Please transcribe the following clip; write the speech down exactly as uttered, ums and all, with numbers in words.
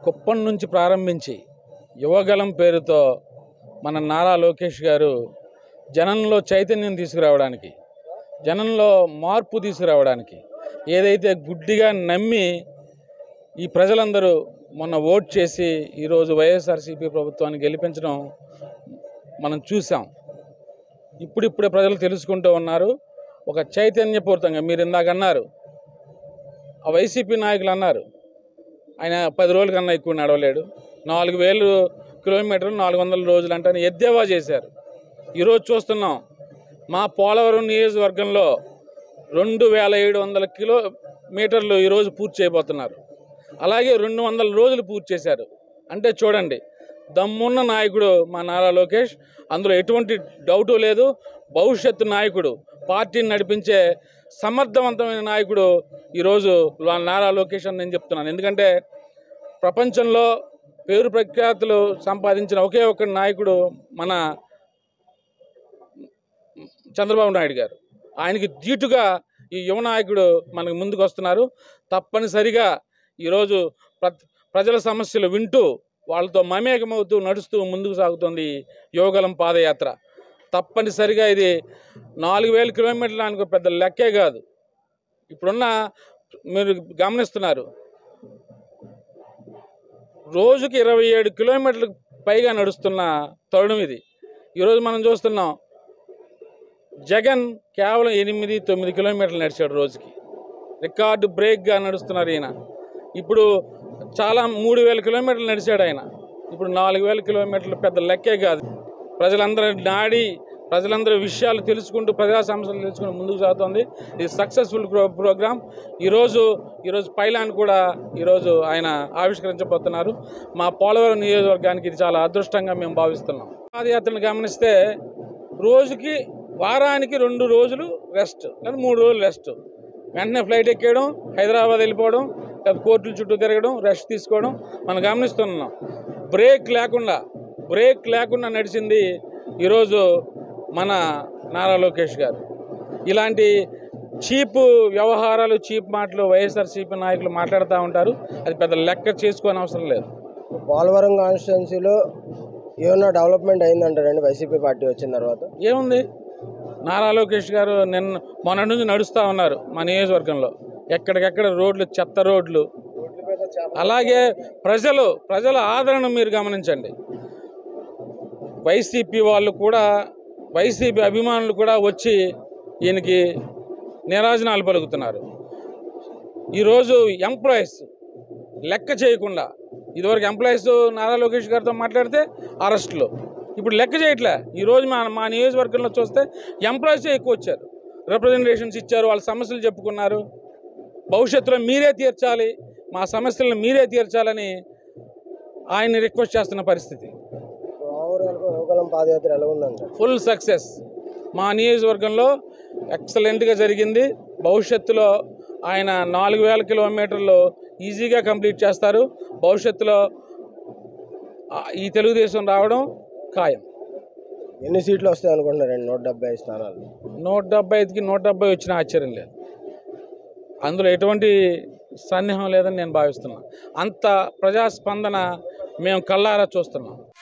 కుప్పం నుంచి ప్రారంభించి యువగలం పేరుతో మన నారా లోకేష్ గారు జనంలో చైతన్యం తీసుకురావడానికి, జనంలో మార్పు తీసుకురావడానికి, ఏదైతే గుడ్డిగా నమ్మి ఈ ప్రజలందరూ మొన్న ఓట్ చేసి ఈరోజు వైఎస్ఆర్సీపీ ప్రభుత్వాన్ని గెలిపించడం మనం చూసాం. ఇప్పుడిప్పుడే ప్రజలు తెలుసుకుంటూ ఉన్నారు. ఒక చైతన్యపూరితంగా మీరు ఇందాక అన్నారు, ఆ వైసీపీ నాయకులు అన్నారు ఆయన పది రోజుల కన్నా ఎక్కువ నడవలేడు, నాలుగు వేలు కిలోమీటర్లు నాలుగు వందల రోజులు అంటే ఎద్దేవా చేశారు. ఈరోజు చూస్తున్నాం మా పోలవరం నియోజకవర్గంలో రెండు వేల ఏడు వందల కిలోమీటర్లు ఈరోజు పూర్తి చేయబోతున్నారు. అలాగే రెండు వందల రోజులు పూర్తి చేశారు. అంటే చూడండి, దమ్మున్న నాయకుడు మా నారా లోకేష్, అందులో ఎటువంటి డౌటు లేదు. భవిష్యత్తు నాయకుడు, పార్టీని నడిపించే సమర్థవంతమైన నాయకుడు ఈరోజు నారా లోకేష్ అని నేను చెప్తున్నాను. ఎందుకంటే ప్రపంచంలో పేరు ప్రఖ్యాతులు సంపాదించిన ఒకే ఒక్క నాయకుడు మన చంద్రబాబు నాయుడు గారు. ఆయనకి ధీటుగా ఈ యువ నాయకుడు మనకు ముందుకు వస్తున్నారు. తప్పనిసరిగా ఈరోజు ప్రజల సమస్యలు వింటూ వాళ్ళతో మమేకమవుతూ నడుస్తూ ముందుకు సాగుతుంది యువగలం పాదయాత్ర. తప్పనిసరిగా ఇది నాలుగు వేల కిలోమీటర్లు అనుకో పెద్ద లెక్కే కాదు. ఇప్పుడున్న మీరు గమనిస్తున్నారు, రోజుకి ఇరవై ఏడు కిలోమీటర్లకు పైగా నడుస్తున్న తరుణం ఇది. ఈరోజు మనం చూస్తున్నాం, జగన్ కేవలం ఎనిమిది తొమ్మిది కిలోమీటర్లు నడిచాడు రోజుకి. రికార్డు బ్రేక్గా నడుస్తున్నారు ఈయన. ఇప్పుడు చాలా మూడు వేల కిలోమీటర్లు నడిచాడు ఆయన. ఇప్పుడు నాలుగు వేల కిలోమీటర్లు పెద్ద లెక్కే కాదు. ప్రజలందరూ నాడి ప్రజలందరూ విషయాలు తెలుసుకుంటూ ప్రజా సమస్యలు తెలుసుకుంటూ ముందుకు సాగుతుంది. ఇది సక్సెస్ఫుల్ ప్రో ప్రోగ్రామ్ ఈరోజు ఈరోజు పైలాన్ కూడా ఈరోజు ఆయన ఆవిష్కరించబోతున్నారు. మా పోలవరం నియోజకవర్గానికి ఇది చాలా అదృష్టంగా మేము భావిస్తున్నాం. పాదయాత్రను గమనిస్తే రోజుకి వారానికి రెండు రోజులు రెస్ట్ లేదా మూడు రోజులు రెస్ట్, వెంటనే ఫ్లైట్ ఎక్కేయడం, హైదరాబాద్ వెళ్ళిపోవడం, లేదా కోర్టుల చుట్టూ తిరగడం, రెస్ట్ తీసుకోవడం మనం గమనిస్తున్నాం. బ్రేక్ లేకుండా బ్రేక్ లేకుండా నడిచింది ఈరోజు మన నారా లోకేష్ గారు. ఇలాంటి చీప్ వ్యవహారాలు, చీప్ మాటలు వైఎస్ఆర్సీపీ నాయకులు మాట్లాడుతూ ఉంటారు. అది పెద్ద లెక్క చేసుకోని అవసరం లేదు. పోలవరం కాన్స్టిట్యున్సీలో ఏమన్నా డెవలప్మెంట్ అయిందంటారండి వైసీపీ పార్టీ వచ్చిన తర్వాత? ఏముంది, నారా లోకేష్ గారు నిన్న మొన్న నుంచి నడుస్తూ ఉన్నారు మా నియోజకవర్గంలో. ఎక్కడికెక్కడ రోడ్లు, చెత్త రోడ్లు. అలాగే ప్రజలు ప్రజల ఆదరణ మీరు గమనించండి. వైసీపీ వాళ్ళు కూడా, వైసీపీ అభిమానులు కూడా వచ్చి ఈయనకి నిరాజనాలు పలుకుతున్నారు. ఈరోజు ఎంప్లాయీస్ లెక్క చేయకుండా, ఇదివరకు ఎంప్లాయీస్ నారా లోకేష్ గారితో మాట్లాడితే అరెస్టులు, ఇప్పుడు లెక్క చేయట్లే. ఈరోజు మా మా నియోజకవర్గంలో చూస్తే ఎంప్లాయీసే ఎక్కువ వచ్చారు, రిప్రజెంటేషన్స్ ఇచ్చారు, వాళ్ళ సమస్యలు చెప్పుకున్నారు. భవిష్యత్తులో మీరే తీర్చాలి, మా సమస్యలను మీరే తీర్చాలని ఆయన్ని రిక్వెస్ట్ చేస్తున్న పరిస్థితి. పాదయాత్ర ఎలా ఉందండి? Full success. మా నియోజకవర్గంలో ఎక్సలెంట్గా జరిగింది. భవిష్యత్తులో ఆయన నాలుగు వేల కిలోమీటర్లు ఈజీగా కంప్లీట్ చేస్తారు. భవిష్యత్తులో ఈ తెలుగుదేశం రావడం ఖాయం. ఎన్ని సీట్లు వస్తాయి అనుకుంటున్నారండి? నూట డెబ్బై ఐదు స్థానాలు. నూట డెబ్బై ఐదుకి నూట డెబ్బై వచ్చిన ఆశ్చర్యం లేదు. అందులో ఎటువంటి సందేహం లేదని నేను భావిస్తున్నాను. అంత ప్రజాస్పందన మేము కళ్ళారా చూస్తున్నాం.